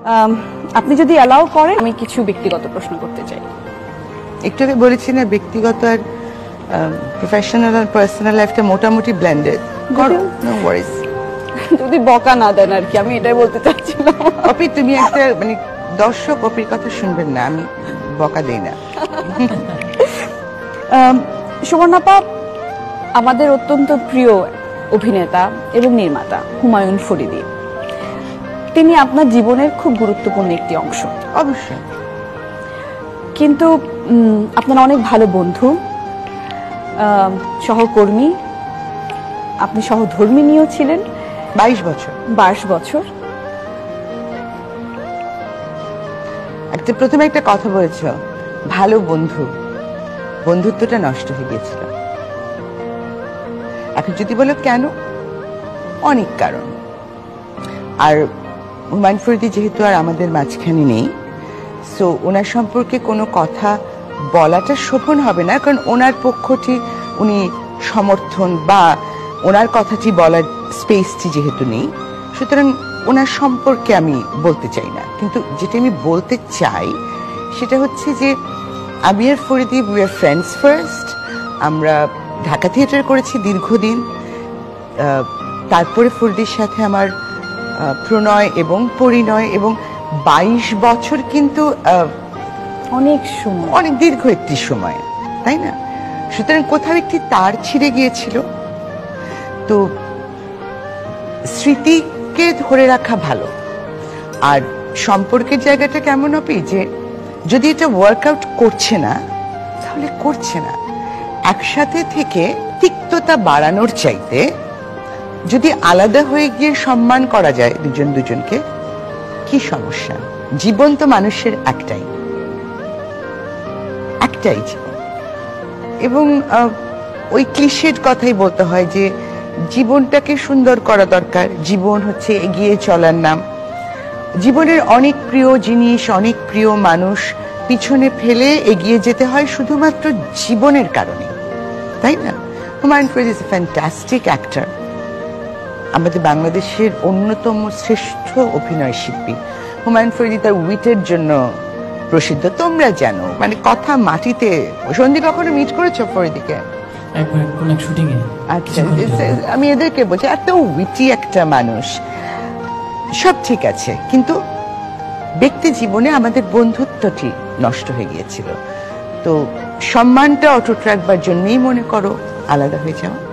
আপনি যদি অ্যালাউ করেন আমি কিছু ব্যক্তিগত প্রশ্ন করতে চাই। একটু আগে বলেছি না ব্যক্তিগত আর প্রফেশনাল আর পার্সোনাল লাইফটা মোটামুটি ব্লেন্ডেড। No worries. যদি বকা না দেন আর কি, আমি এটাই বলতে চাচ্ছিলাম। অপি তুমি একটা মানে দর্শক অপির কথা শুনবেন না, আমি বকা দেই না। সুবর্ণাপা আমাদের অত্যন্ত প্রিয় অভিনেতা এবং নির্মাতা হুমায়ুন ফরিদী, তিনি আপনার জীবনের খুব গুরুত্বপূর্ণ একটি অংশ। অবশ্যই। কিন্তু আপনার অনেক ভালো বন্ধু, সহকর্মী, আপনি সহধর্মিণীও ছিলেন 22 বছর। 22 বছর। প্রথমে একটা কথা বলেছ, ভালো বন্ধু, বন্ধুত্বটা নষ্ট হয়ে গিয়েছিল। এখন যদি বলো কেন, অনেক কারণ। আর হুমায়ুন ফরিদী যেহেতু আর আমাদের মাঝখানে নেই, সো ওনার সম্পর্কে কোনো কথা বলাটা শোভন হবে না, কারণ ওনার পক্ষটি উনি সমর্থন বা ওনার কথাটি বলার স্পেসটি যেহেতু নেই, সুতরাং ওনার সম্পর্কে আমি বলতে চাই না। কিন্তু যেটা আমি বলতে চাই সেটা হচ্ছে যে আমি আর Faridi we are friends first. আমরা ঢাকা থিয়েটার করেছি দীর্ঘদিন, তারপরে ফরিদীর সাথে আমার প্রণয় এবং পরিণয়, এবং 22 বছর কিন্তু অনেক সময়, অনেক দীর্ঘ একটি সময়, তাই না? সুতরাং কোথাও একটি তার ছিঁড়ে গিয়েছিল। তো স্মৃতিকে ধরে রাখা ভালো। আর সম্পর্কের জায়গাটা কেমন হবে যে যদি এটা ওয়ার্কআউট করছে না তাহলে করছে না। একসাথে থেকে তিক্ততা বাড়ানোর চাইতে যদি আলাদা হয়ে গিয়ে সম্মান করা যায় দুজন দুজনকে, কি সমস্যা? জীবন তো মানুষের একটাই জীবন। এবং ওই ক্লিশেড কথাই বলতে হয় যে জীবনটাকে সুন্দর করা দরকার। জীবন হচ্ছে এগিয়ে চলার নাম। জীবনের অনেক প্রিয় জিনিস, অনেক প্রিয় মানুষ পিছনে ফেলে এগিয়ে যেতে হয় শুধুমাত্র জীবনের কারণে, তাই না? Humayun Faridi is a fantastic actor, আমাদের বাংলাদেশের অন্যতম শ্রেষ্ঠ অভিনয় শিল্পী। হুমায়ুন ফরিদী তার উইটের জন্য প্রসিদ্ধ, তোমরা জানো। মানে কথা মাটিতে। সন্ধি কখনো মিট করেছো ফরিদীকে? আচ্ছা, আমি এদেরকে বলছি, এত উইটি একটা মানুষ। সব ঠিক আছে, কিন্তু ব্যক্তি জীবনে আমাদের বন্ধুত্বটি নষ্ট হয়ে গিয়েছিল। তো সম্মানটা অটুট রাখবার জন্যই মনে করো আলাদা হয়ে যাওয়া।